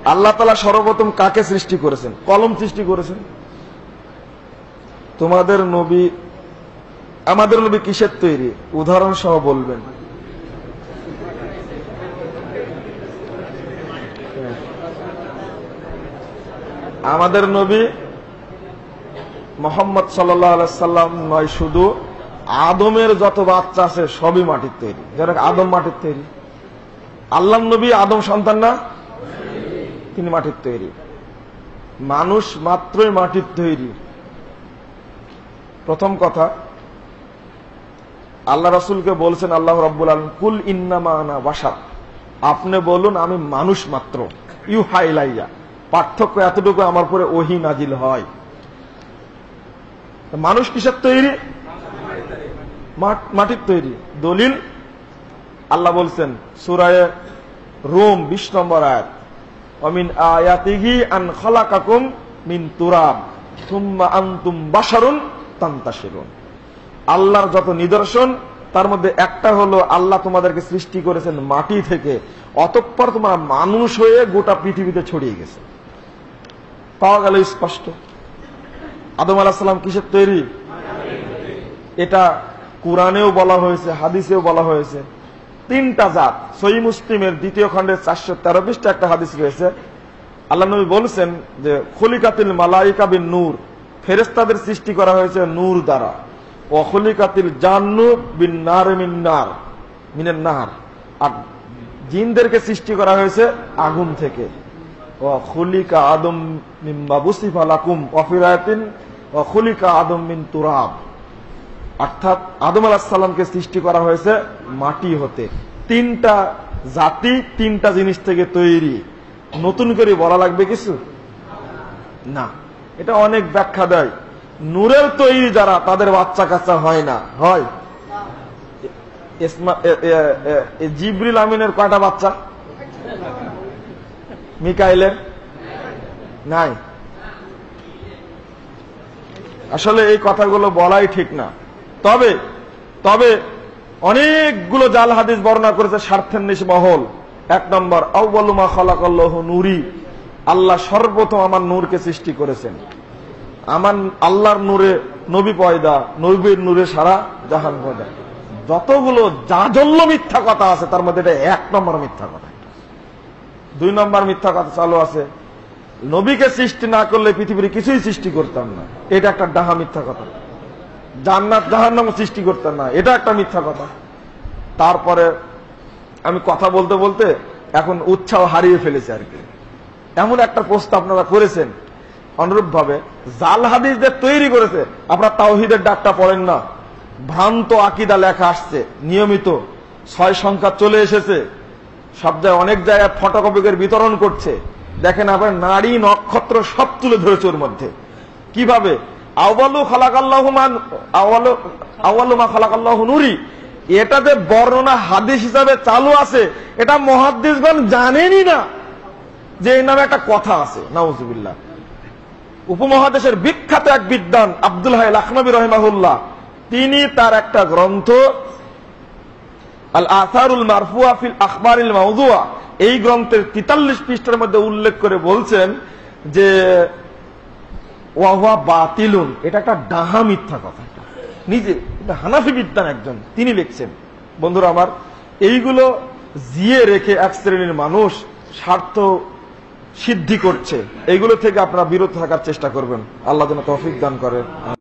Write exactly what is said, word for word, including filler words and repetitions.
আল্লাহ তাআলা সর্বপ্রথম কাকে সৃষ্টি করেছেন? কলম সৃষ্টি করেছেন। তোমাদের নবী, আমাদের নবী কিসের তৈরি? উদাহরণ সহ বলবেন। আমাদের নবী মুহাম্মদ সাল্লাল্লাহু আলাইহি সাল্লাম নয়, শুধু আদমের যত বাচ্চা আছে সবই মাটির তৈরি। যারা আদম মাটির তৈরি। আল্লাহর নবী আদম সন্তান না? তিনি মাটির তৈরি। মানুষ মাত্রই মাটির তৈরি। প্রথম কথা, আল্লাহ রাসূলকে বলছেন আল্লাহ রাব্বুল আলামিন, কুল ইন্নামা আনা বাশার, আপনি বলুন আমি মানুষ মাত্র। ইউহা ইলাইয়া, পার্থক্য এতটুকু আমার পরে ওহী নাজিল হয়। মানুষ কিসের তৈরি? মাটির তৈরি। দলিল আল্লাহ বলছেন সূরা রুম বিশ নম্বর আয়াত, ওয়ামিন আয়াতিহি আন খালাকাকুম মিন তুরাব সুম্মা আনতুম বাশারুন তানতাশিরুন। আল্লাহর যত নিদর্শন তার মধ্যে একটা হলো আল্লাহ তোমাদেরকে সৃষ্টি করেছেন মাটি থেকে, অতঃপর তোমরা মানুষ হয়ে গোটা পৃথিবীতে ছড়িয়ে গেছে। পাওয়া গেল স্পষ্ট। আদম আলাইহিস সালাম কিসের তৈরি? এটা কুরআনেও বলা হয়েছে, হাদিসেও বলা হয়েছে। তিনটা জাত। সহিহ মুসলিমের দ্বিতীয় খণ্ডের চারশো তেরো পৃষ্ঠা একটা হাদিস রয়েছে। আল্লাহ নবী বলছেন যে খুলিকাতিল মালাইকা বিন নূর, ফেরেশতাদের সৃষ্টি করা হয়েছে নূর দ্বারা। ও খুলিকাতিল জান্নু বিন নার মিন নার মিনান নার, আর জিনদেরকে সৃষ্টি করা হয়েছে আগুন থেকে। ও খুলিকা আদম মিম্মা বুসিফা লাকুম ওয়া ফিরাতিন ও খুলিকা আদম মিন তুরাব, অর্থাৎ আদম আলাইহিস সালামকে সৃষ্টি করা হয়েছে মাটি হতে। তিনটা জাতি তিনটা জিনিস থেকে তৈরি। নতুন করে বলা লাগবে কিছু না, এটা অনেক ব্যাখ্যা দেয়। নূরের তৈরি যারা, তাদের বাচ্চা কাচ্চা হয় না। হয়? জিবরিল আমিনের কয়টা বাচ্চা? মিকাইলের নাই। আসলে এই কথাগুলো বলাই ঠিক না। তবে তবে অনেকগুলো জাল হাদিস বর্ণনা করেছে স্বার্থের নিশ মহল। এক নম্বর, আউয়ালু মা খালাকাল্লাহু নূরি, আল্লাহ সর্বপ্রথম আমার নূরকে সৃষ্টি করেছেন। আমার আল্লাহর নূরে নবী পয়দা, নবীর নূরে সারা জাহান পয়দা। যতগুলো জাজল্য মিথ্যা কথা আছে তার মধ্যে এটা এক নম্বর মিথ্যা কথা। দুই নম্বর মিথ্যা কথা চালু আছে, নবীকে সৃষ্টি না করলে পৃথিবীর কিছুই সৃষ্টি করতাম না। এটা একটা ডাহা মিথ্যা কথা। জান্নাত জাহান্নাম সৃষ্টি করতেন না, এটা একটা মিথ্যা কথা। তারপরে আমি কথা বলতে বলতে এখন উৎসাহ হারিয়ে ফেলেছি আর কি। এমন একটা প্রশ্ন আপনারা করেছেন, অনুরূপ ভাবে জাল হাদিসদের তৈরি করেছে। আপনারা তাওহীদের ডাকটা পড়েন না, ভ্রান্ত আকীদা লেখা আসছে নিয়মিত, ছয় সংখ্যা চলে এসেছে সব জায়গায়, অনেক জায়গায় ফটোকপিকের বিতরণ করছে। দেখেন আপনার নারী নক্ষত্র সব তুলে ধরেছে ওর মধ্যে। কিভাবে? আউয়ালু খালাকাল্লাহু মান আউয়ালু আউয়ালু মা খালাকাল্লাহু নূরি, এটা যে বর্ণনা হাদিস হিসাবে চালু আছে, এটা মুহাদ্দিসগণ জানেনই না যে এই নামে একটা কথা আছে। নাউজুবিল্লাহ। উপমহাদেশের বিখ্যাত এক বিদ্বান আব্দুল হাই লাখনবী রাহিমাহুল্লাহ, তিনি তার একটা গ্রন্থ আল আসারুল মারফুয়া ফিল আখবারিল মাউযুয়া, এই গ্রন্থের তেতাল্লিশ পৃষ্ঠার মধ্যে উল্লেখ করে বলছেন যে ওয়াহুয়া বাতিলুন, এটা একটা ডাহা মিথ্যা কথা। নিজে হানাফি বিদ্বান একজন, তিনি লিখছেন। বন্ধুরা আমার, এইগুলো জিয়ে রেখে এক শ্রেণীর মানুষ স্বার্থ সিদ্ধি করছে। এইগুলো থেকে আপনারা বিরত থাকার চেষ্টা করবেন। আল্লাহ যেন তৌফিক দান করেন।